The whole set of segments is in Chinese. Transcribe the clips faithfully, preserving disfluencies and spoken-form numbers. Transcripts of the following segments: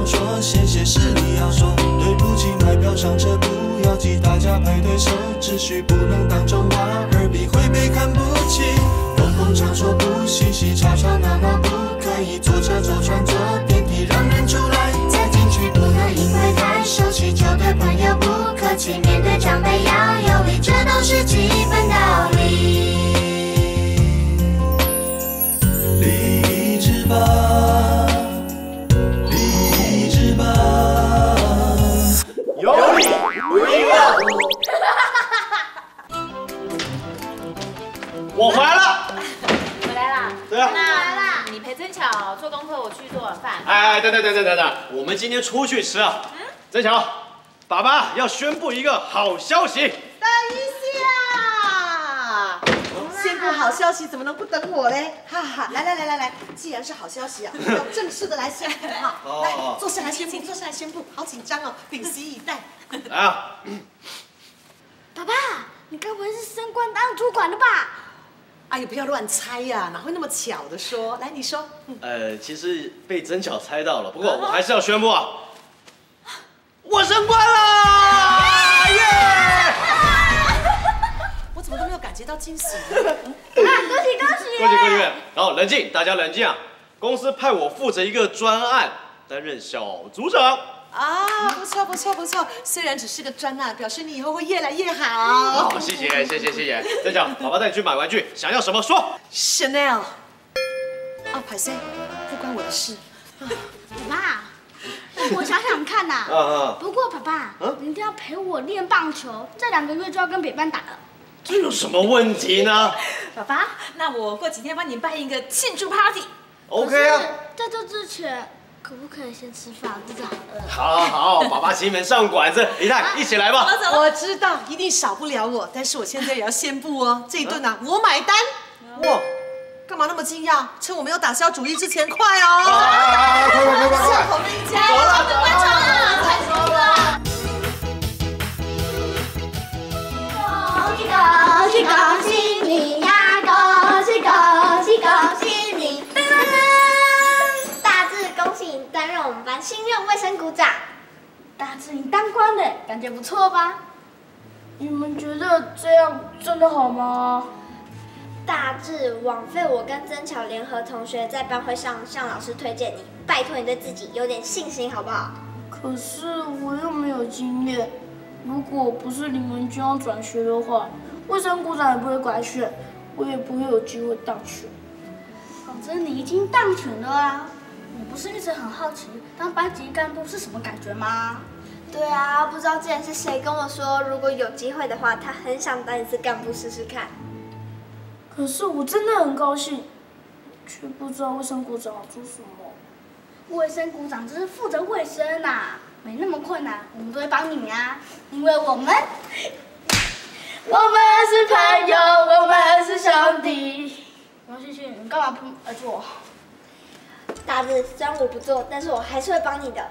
动说，谢谢是你要说，对不起买票上车不要急，大家排队守秩序，不能当众挖耳鼻会被看不起。公共场所不嬉戏，吵吵闹闹不可以，坐车坐船坐电梯让人出来再进去，不能因为太熟悉就对朋友不客气，面对长辈要有礼，这都是基本道理。励志吧，励志吧，有理不亦乐乎。 我回来了， 回来啦。 对啊。 那你陪曾巧做功课，我去做晚饭。 哎，等等等等等等，我们今天出去吃啊。嗯。曾巧，爸爸要宣布一个好消息。 等一下，宣布好消息怎么能不等我嘞？哈哈，来来来来来，既然是好消息啊，要正式的来宣布哈。来，坐下来宣布，坐下来宣布，好紧张哦，屏息以待。 来啊！ 爸爸，你该不会是升官当主管了吧？ 哎呀，不要乱猜呀，哪会那么巧的说？来，你说。 呃，其实被曾巧猜到了，不过我还是要宣布啊，我升官了！耶！ 我怎么都没有感觉到惊喜呢？ 啊，恭喜恭喜！ 恭喜恭喜！然后冷静，大家冷静啊！公司派我负责一个专案，担任小组长。 啊，不错不错不错，虽然只是个专案，表示你以后会越来越好。 好，谢谢谢谢谢谢。曾巧，爸爸带你去买玩具，想要什么说。 Chanel。啊，海森，不关我的事。 爸爸，我想想看呐。 啊啊。 不过爸爸，你一定要陪我练棒球，这两个月就要跟北班打了。 这有什么问题呢？ 爸爸，那我过几天帮你办一个庆祝 party。OK 啊。 在这之前。可不可以先吃饭？肚子好饿。 好，好，爸爸请你们上馆子，李太一起来吧。 我知道，一定少不了我，但是我现在也要宣布哦，这一顿啊，我买单。哇，干嘛那么惊讶？趁我没有打消主意之前，快哦！ 啊，快快快快快！ 口那一家， 走了， 关窗了，开始了。 恭喜恭喜你呀！恭喜恭喜恭喜你！恭喜你担任我们班新任卫生股长，大智你当官了，感觉不错吧？ 你们觉得这样真的好吗？ 大智，枉费我跟曾巧联合同学在班会上向老师推荐你，拜托你对自己有点信心好不好？ 可是我又没有经验，如果不是你们就要转学的话，卫生股长也不会改选，我也不会有机会当选。 反正你已经当选了啊！你不是一直很好奇当班级干部是什么感觉吗？对啊，不知道之前是谁跟我说，如果有机会的话，他很想当一次干部试试看。 可是我真的很高兴，却不知道卫生股长要做什么。 卫生股长只是负责卫生啊，没那么困难，我们都会帮你啊，因为我们， 我们是朋友，我们是兄弟。 王欣欣，你干嘛不来做？ 大智，虽然我不做，但是我还是会帮你的。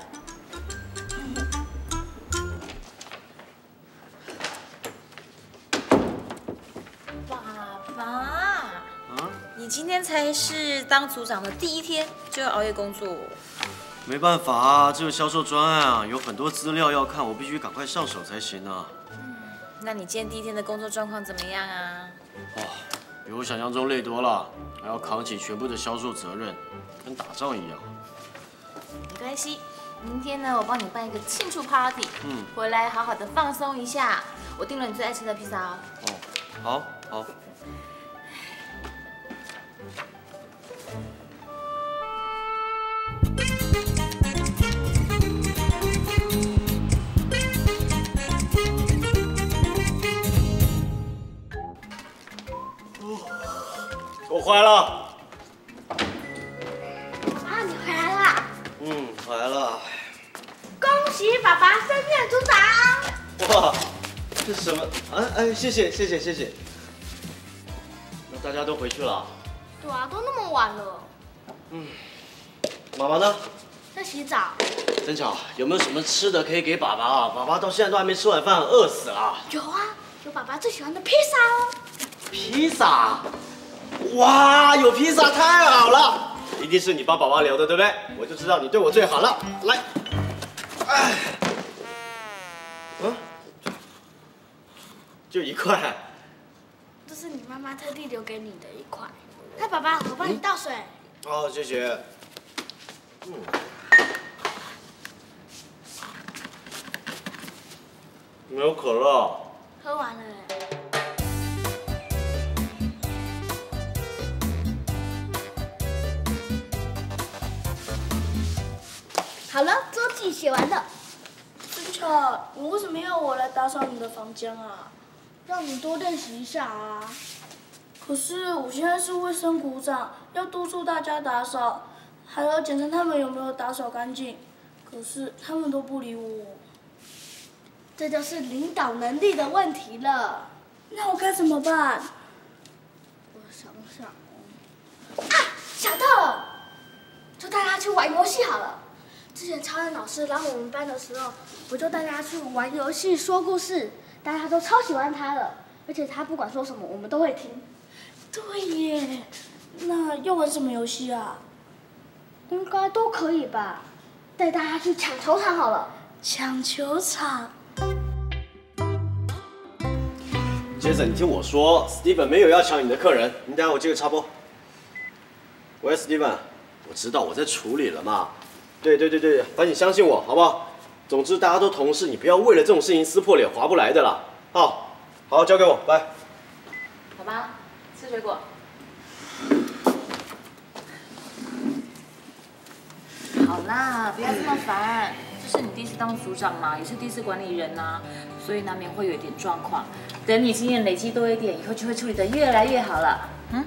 爸爸，啊，你今天才是当组长的第一天，就要熬夜工作。 没办法啊，这个销售专案啊，有很多资料要看，我必须赶快上手才行啊。 嗯，那你今天第一天的工作状况怎么样啊？ 哇，比我想象中累多了，还要扛起全部的销售责任，跟打仗一样。 没关系，明天呢，我帮你办一个庆祝 party， 嗯， 回来好好的放松一下。我订了你最爱吃的披萨哦。 哦，好，好。 我回来了。 啊，你回来啦！ 嗯，回来了。 恭喜爸爸升任组长！ 哇，这是什么？哎哎，谢谢谢谢谢谢。那大家都回去了？ 对啊，都那么晚了。 嗯，妈妈呢？ 在洗澡。 曾巧，有没有什么吃的可以给爸爸啊？爸爸到现在都还没吃晚饭，饿死了。 有啊，有爸爸最喜欢的披萨哦。 披萨？哇，有披萨太好了！一定是你帮爸爸留的，对不对？我就知道你对我最好了。来。 哎，嗯，就一块。 这是你妈妈特地留给你的一块。那爸爸，我帮你倒水。 哦，谢谢。嗯。没有可乐。 喝完了。 好了，周记写完了。 真巧，你为什么要我来打扫你的房间啊？ 让你多练习一下啊。 可是我现在是卫生股长，要督促大家打扫，还要检查他们有没有打扫干净。可是他们都不理我。 这就是领导能力的问题了。 那我该怎么办？ 我想想。啊，想到了，就带他去玩游戏好了。之前超人老师来我们班的时候，我就带他去玩游戏、说故事，大家都超喜欢他的，而且他不管说什么，我们都会听。 对耶，那要玩什么游戏啊？ 应该都可以吧。带大家去抢球场好了。 抢球场。 杰森，你听我说 ，Steven 没有要抢你的客人，你等下我接个插播。喂 ，Steven， 我知道我在处理了嘛。对对对对，反正你相信我，好不好？总之大家都同事，你不要为了这种事情撕破脸，划不来的啦。好，好，交给我，来。 好吧，吃水果。好啦，不要这么烦。这是你第一次当组长嘛，也是第一次管理人呐、啊，所以难免会有一点状况。等你经验累积多一点，以后就会处理得越来越好了。嗯。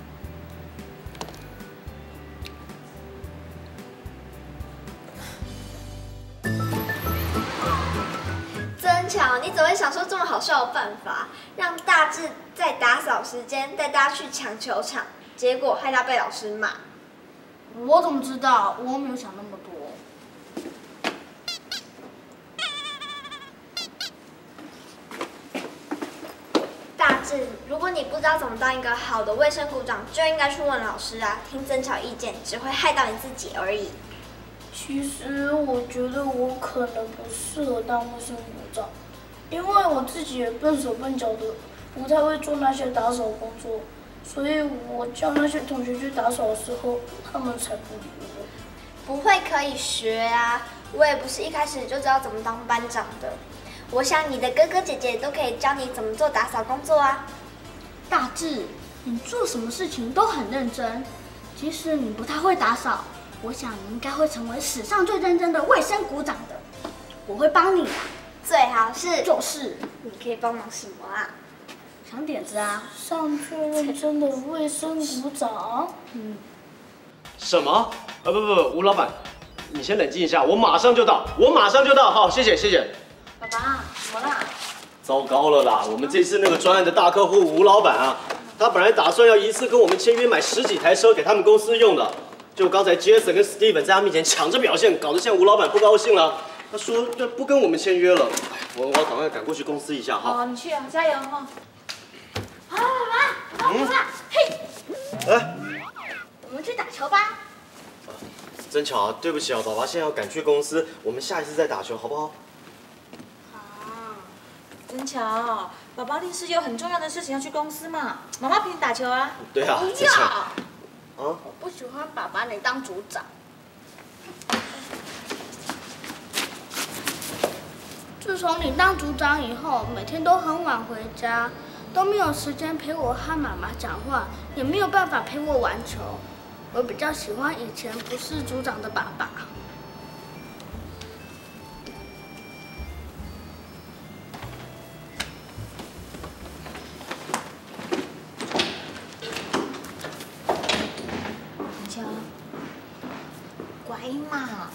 真巧，你怎么会想出这么好笑的办法，让大智在打扫时间带大家去抢球场，结果害他被老师骂？ 我怎么知道？我没有想那么多。 大智，如果你不知道怎么当一个好的卫生股长，就应该去问老师啊，听真巧意见只会害到你自己而已。 其实我觉得我可能不适合当卫生股长，因为我自己也笨手笨脚的，不太会做那些打扫工作，所以我叫那些同学去打扫的时候，他们才不理我。 不会可以学啊，我也不是一开始就知道怎么当班长的。我想你的哥哥姐姐都可以教你怎么做打扫工作啊。 大智，你做什么事情都很认真，即使你不太会打扫，我想你应该会成为史上最认真的卫生股长的。我会帮你的， 最好是就是。 你可以帮忙什么啊？ 想点子啊！ 上最认真的卫生股长。 嗯。 什么？啊不不不，吴老板，你先冷静一下，我马上就到，我马上就到。好，谢谢谢谢。 爸爸，怎么啦？ 糟糕了啦！我们这次那个专案的大客户吴老板啊，他本来打算要一次跟我们签约买十几台车给他们公司用的，就刚才 Jason 跟 Steven 在他面前抢着表现，搞得现在吴老板不高兴了。他说不跟我们签约了。哎，我我要赶快赶过去公司一下哈。 好，你去啊，加油哈。 好，爸爸，爸爸，嘿， 哎， 我们去打球吧。 真巧啊，对不起啊，爸爸现在要赶去公司，我们下一次再打球好不好？ 真巧，宝宝临时有很重要的事情要去公司嘛，妈妈陪你打球啊。 对啊， 不真巧。 要， 啊？ 我不喜欢爸爸你当组长。 自从你当组长以后，每天都很晚回家，都没有时间陪我和妈妈讲话，也没有办法陪我玩球。我比较喜欢以前不是组长的爸爸。 乖嘛。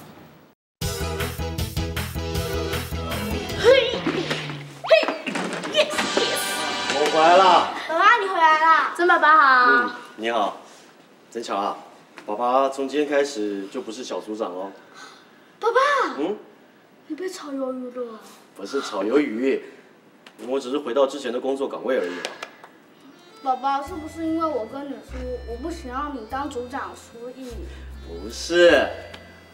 嘿，嘿 ，yes yes。 我回来了。 爸爸，你回来啦！曾爸爸好。 嗯，你好，真巧啊，爸爸从今天开始就不是小组长哦。 爸爸。 嗯。 你被炒鱿鱼了？ 不是炒鱿鱼，我只是回到之前的工作岗位而已。 爸爸，是不是因为我跟你说我不想让你当组长，所以？ 不是，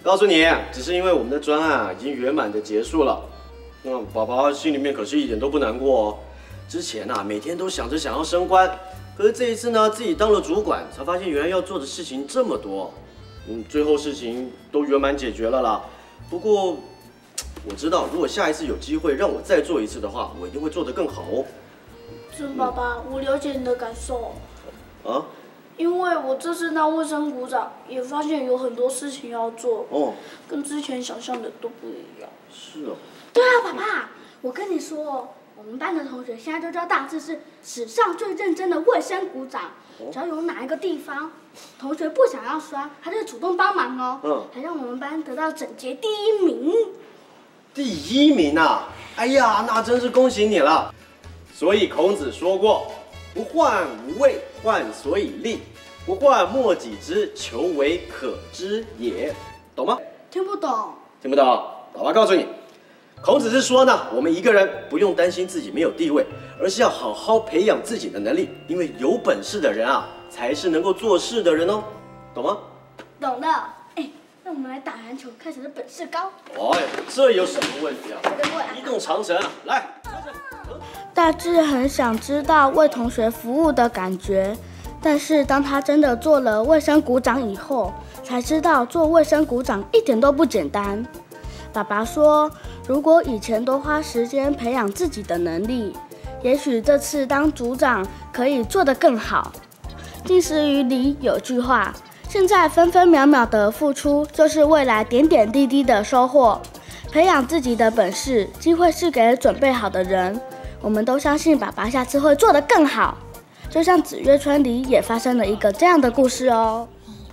告诉你，只是因为我们的专案啊已经圆满的结束了。那爸爸心里面可是一点都不难过哦。之前啊，每天都想着想要升官，可是这一次呢，自己当了主管，才发现原来要做的事情这么多。嗯，最后事情都圆满解决了啦。不过我知道，如果下一次有机会让我再做一次的话，我一定会做得更好哦。 曾爸爸，我了解你的感受。 啊？ 因为我这次当卫生股长，也发现有很多事情要做， 哦， 跟之前想象的都不一样。 是哦。 对啊，爸爸，我跟你说，我们班的同学现在都叫大智是史上最认真的卫生股长。只要有哪一个地方同学不想要刷，他就主动帮忙哦，嗯，还让我们班得到整洁第一名。 第一名啊！哎呀，那真是恭喜你了。所以孔子说过：“不患无位，患所以立；不患莫己之，求为可知也。”懂吗？ 听不懂。 听不懂？爸爸告诉你，孔子是说呢，我们一个人不用担心自己没有地位，而是要好好培养自己的能力，因为有本事的人啊，才是能够做事的人哦，懂吗？ 懂了。哎，那我们来打篮球，看谁的本事高。 哎，这有什么问题啊？移动长城啊，来。 大智很想知道为同学服务的感觉，但是当他真的做了卫生股长以后，才知道做卫生股长一点都不简单。爸爸说，如果以前多花时间培养自己的能力，也许这次当组长可以做得更好。近时语里有句话，现在分分秒秒的付出，就是未来点点滴滴的收获。培养自己的本事，机会是给准备好的人。我们都相信爸爸下次会做得更好。就像紫月村里也发生了一个这样的故事哦。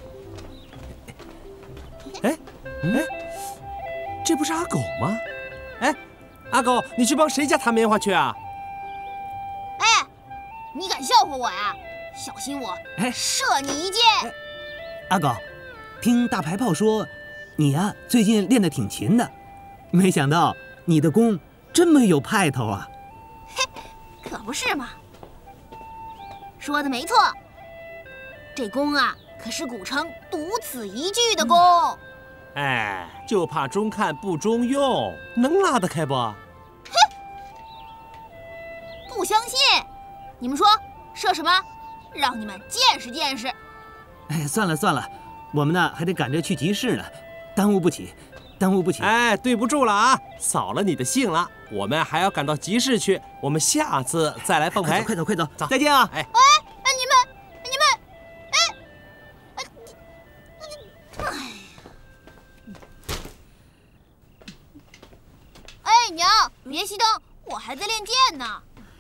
哎，哎，这不是阿狗吗？哎，阿狗，你去帮谁家弹棉花去啊？ 哎，你敢笑话我呀？小心我射你一箭！ 哎、阿狗，听大牌炮说，你呀、啊、最近练得挺勤的，没想到你的功这么有派头啊！ 嘿，可不是嘛。说的没错，这功啊可是古城独此一举的功。嗯、 哎，就怕中看不中用，能拉得开不？ 哼，不相信？你们说射什么？让你们见识见识。 哎，算了算了，我们呢还得赶着去集市呢，耽误不起，耽误不起。 哎，对不住了啊，扫了你的兴了。我们还要赶到集市去，我们下次再来奉陪。 快走快走， 走， 再见啊！ 哎， 哎哎，你们你们，哎哎哎，娘，别熄灯，我还在练剑呢。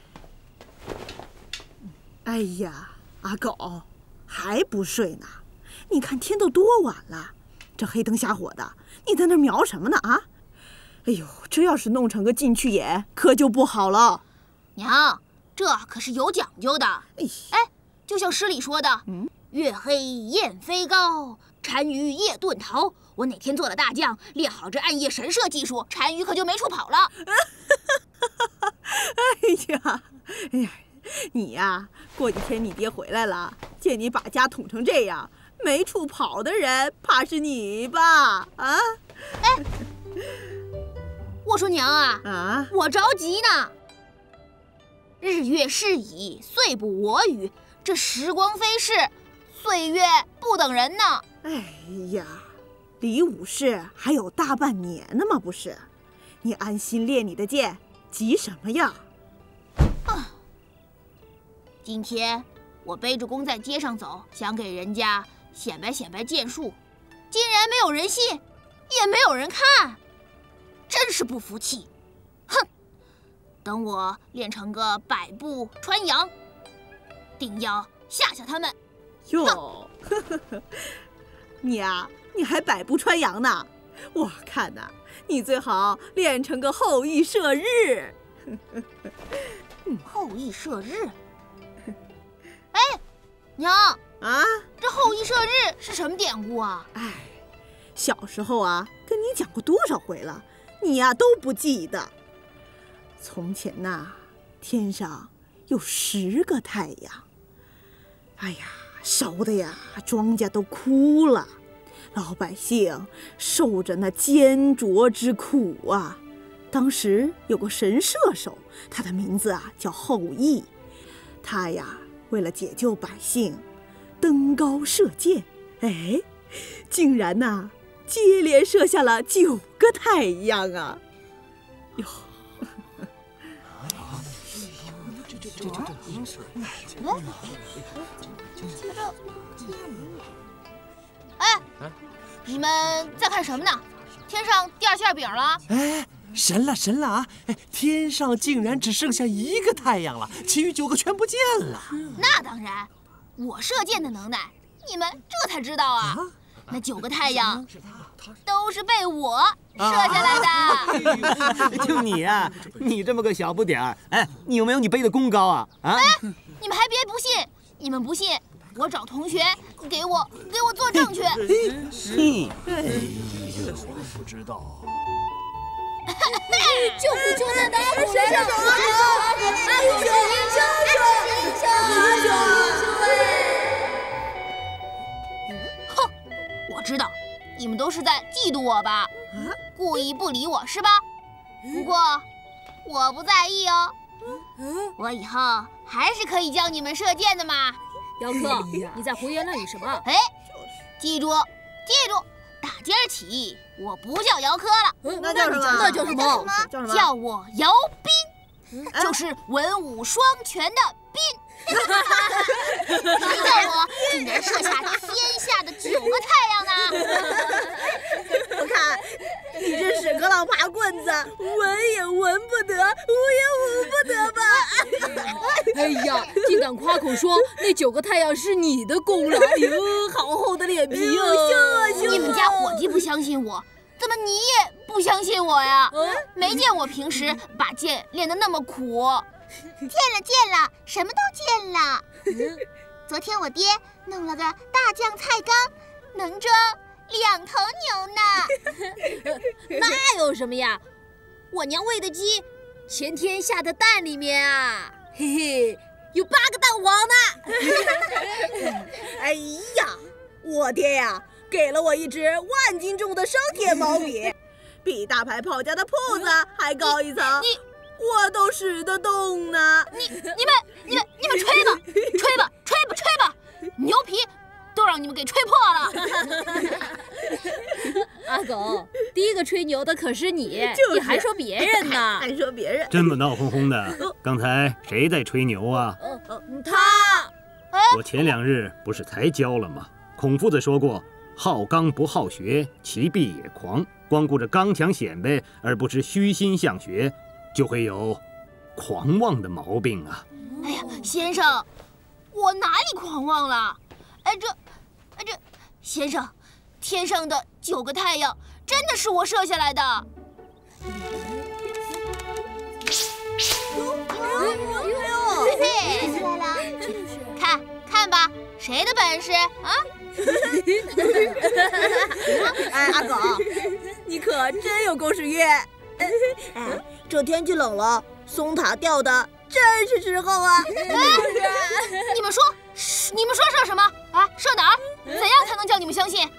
哎呀，阿狗，还不睡呢？你看天都多晚了，这黑灯瞎火的，你在那瞄什么呢啊？哎呦，这要是弄成个进去眼，可就不好了。 娘，这可是有讲究的。哎，就像诗里说的，嗯，月黑雁飞高，单于夜遁逃。我哪天做了大将，练好这暗夜神射技术，单于可就没处跑了。 哎呀，哎呀，你呀，过几天你爹回来了，见你把家捅成这样，没处跑的人怕是你吧？啊？ 哎，我说娘啊，啊，我着急呢。日月逝矣，岁不我与，这时光飞逝，岁月不等人呢。 哎呀，离武士还有大半年呢嘛，不是？你安心练你的剑，急什么呀？ 啊！今天我背着弓在街上走，想给人家显摆显摆剑术，竟然没有人信，也没有人看，真是不服气！哼！等我练成个百步穿杨，定要吓吓他们。 哟，你呀，你还百步穿杨呢？我看呐，你最好练成个后羿射日。 后羿射日？哎，娘啊， 这后羿射日是什么典故啊？ 哎，小时候啊，跟你讲过多少回了，你呀都不记得。从前呐，天上有十个太阳，哎呀，烧的呀，庄稼都枯了。 老百姓受着那煎灼之苦啊。当时有个神射手，他的名字啊叫后羿，他呀为了解救百姓，登高射箭，哎，竟然呐、啊、接连射下了九个太阳啊！哟，这这这这哎，你们在看什么呢？天上掉馅饼了？ 哎，神了神了啊！哎，天上竟然只剩下一个太阳了，其余九个全不见了。 那当然，我射箭的能耐，你们这才知道啊！那九个太阳都是被我射下来的。 就你呀、啊，你这么个小不点儿，哎，你有没有你背的功高啊？啊！ 哎，你们还别不信，你们不信，我找同学给我给我作证去。 嘿， 哎呦，不知道。 救苦救难的阿狗来了！阿英雄，英雄，英雄，英雄，哼，我知道，你们都是在嫉妒我吧？故意不理我是吧？不过我不在意哦，我以后还是可以教你们射箭的嘛。 姚克，你在胡言乱语什么？ 哎，记住，记住，打今儿起，我不叫姚科了， 那叫什么？ 那叫什么？ 叫什么？ 叫我姚斌，就是文武双全的斌。谁叫我竟然射下天下的九个太阳呢？ 我看你这屎壳郎爬棍子，闻也闻不得，捂也捂不得吧？ 哎呀，竟敢夸口说那九个太阳是你的功劳！哎呦，好厚的脸皮哦！ 羞啊羞啊！ 你们家伙计不相信我，怎么你也不相信我呀？没见我平时把剑练得那么苦。 见了见了，什么都见了。昨天我爹弄了个大酱菜缸，能装两头牛呢。那有什么呀？我娘喂的鸡，前天下的蛋里面啊，嘿嘿，有八个蛋黄呢。 哎呀，我爹呀，给了我一支万斤重的生铁毛笔，比大牌炮家的铺子还高一层。 你。 我都使得动呢！ 你、你们、你们、你们吹吧，吹吧，吹吧，吹吧！牛皮都让你们给吹破了。 阿狗，第一个吹牛的可是你， 就是、 你还说别人呢？ 还说别人？ 这么闹哄哄的，刚才谁在吹牛啊？ 他。 我前两日不是才教了吗？孔夫子说过：“好刚不好学，其必也狂。光顾着刚强显摆，而不知虚心向学。”就会有狂妄的毛病啊！ 哎呀，先生，我哪里狂妄了？哎，这，哎这，先生，天上的九个太阳真的是我射下来的。嘿嘿，看看吧，谁的本事啊？ 哎，阿狗，你可真有公事约。哎，这天气冷了，松塔掉的真是时候啊！ 哎，你们说，你们说射什么？啊，射哪儿？怎样才能叫你们相信？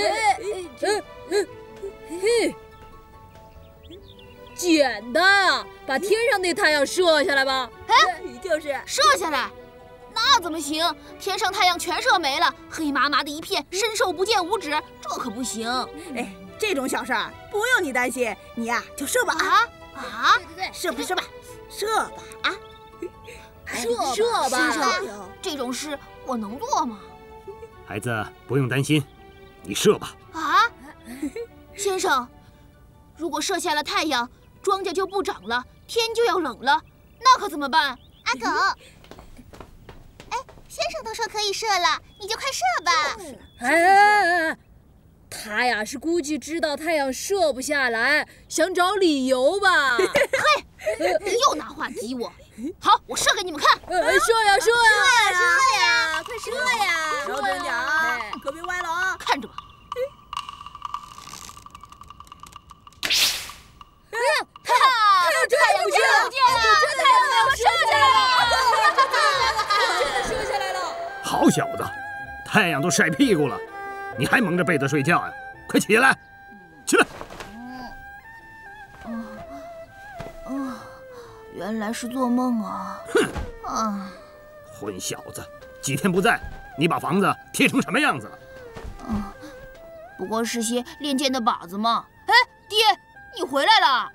简单啊，把天上那太阳射下来吧。 哎， 就是射下来，那怎么行？天上太阳全射没了，黑麻麻的一片，伸手不见五指，这可不行。 哎。这种小事儿不用你担心，你呀、啊、就射吧啊啊！ 射吧射吧，射吧啊！ 射射吧！ 先生，这种事我能做吗？ 孩子不用担心，你射吧。 啊，先生，如果射下了太阳，庄稼就不长了，天就要冷了，那可怎么办？ 阿狗，哎，先生都说可以射了，你就快射吧。 哎哎哎！他呀是估计知道太阳射不下来，想找理由吧？ 嘿，你又拿话激我。好，我射给你们看。 呃、射呀射呀射呀，快射呀！ 瞄准点啊，可别歪了啊！ 看着吧。 哎呀，太阳太阳不见了！ 这太阳被我射下来了！ 真的射下来了！ 好小子，太阳都晒屁股了。 你还蒙着被子睡觉呀？快起来，起来！ 嗯，嗯，原来是做梦啊！ 哼！啊，混小子，几天不在，你把房子贴成什么样子了？ 嗯，不过是些练剑的靶子嘛。哎，爹，你回来了！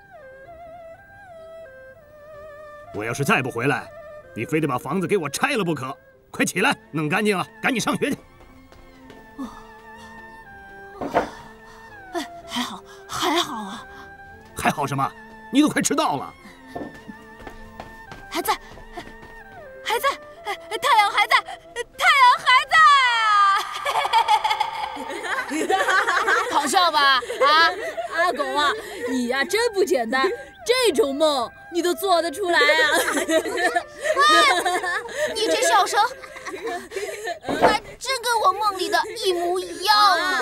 我要是再不回来，你非得把房子给我拆了不可！快起来，弄干净了，赶紧上学去。 哎，还好，还好啊！ 还好什么？你都快迟到了。 还在，还在，太阳还在，太阳还在啊！好笑吧？啊， 阿狗啊，你呀、啊、真不简单，这种梦你都做得出来啊！ 你这笑声，还真跟我梦里的一模一样啊！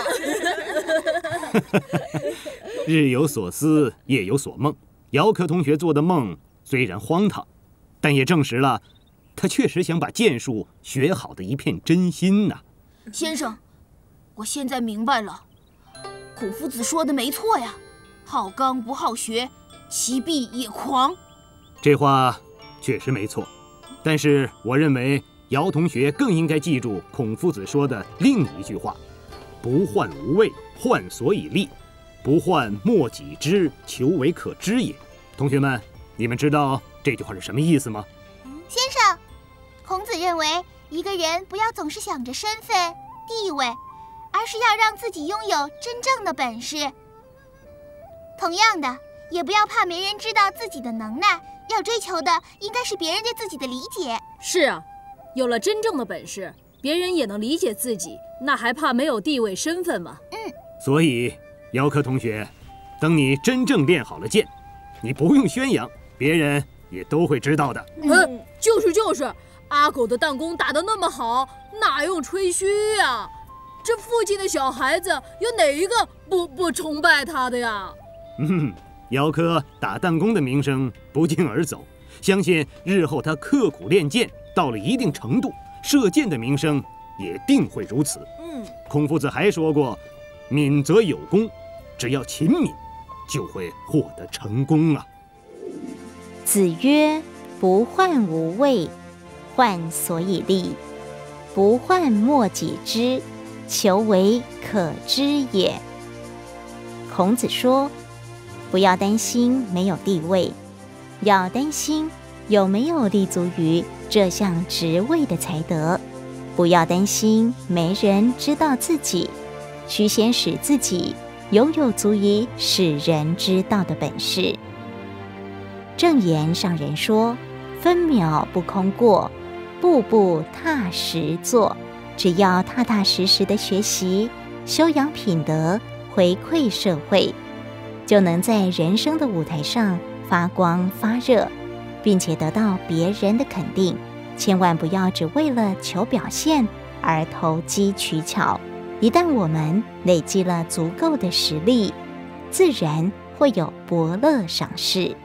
日有所思，夜有所梦。姚科同学做的梦虽然荒唐，但也证实了他确实想把剑术学好的一片真心呐、啊。 先生，我现在明白了，孔夫子说的没错呀，好刚不好学，其必也狂。 这话确实没错，但是我认为姚同学更应该记住孔夫子说的另一句话：不患无位，患所以立；不患莫己知，求为可知也。同学们，你们知道这句话是什么意思吗？ 先生，孔子认为一个人不要总是想着身份地位，而是要让自己拥有真正的本事。同样的，也不要怕没人知道自己的能耐，要追求的应该是别人对自己的理解。 是啊，有了真正的本事，别人也能理解自己，那还怕没有地位身份吗？ 嗯。 所以，姚科同学，等你真正练好了剑，你不用宣扬，别人也都会知道的。 嗯，就是就是，阿狗的弹弓打得那么好，哪用吹嘘呀？这附近的小孩子有哪一个不不崇拜他的呀？ 嗯，姚科打弹弓的名声不胫而走，相信日后他刻苦练剑，到了一定程度，射箭的名声也定会如此。 嗯， 孔夫子还说过，敏则有功，只要勤敏，就会获得成功啊。 子曰：不患无位，患所以立；不患莫己知，求为可知也。孔子说，不要担心没有地位，要担心有没有立足于这项职位的才德。不要担心没人知道自己，须先使自己拥有足以使人知道的本事。正言上人说，分秒不空过，步步踏实做。只要踏踏实实的学习，修养品德，回馈社会，就能在人生的舞台上发光发热，并且得到别人的肯定。千万不要只为了求表现而投机取巧。一旦我们累积了足够的实力，自然会有伯乐赏识。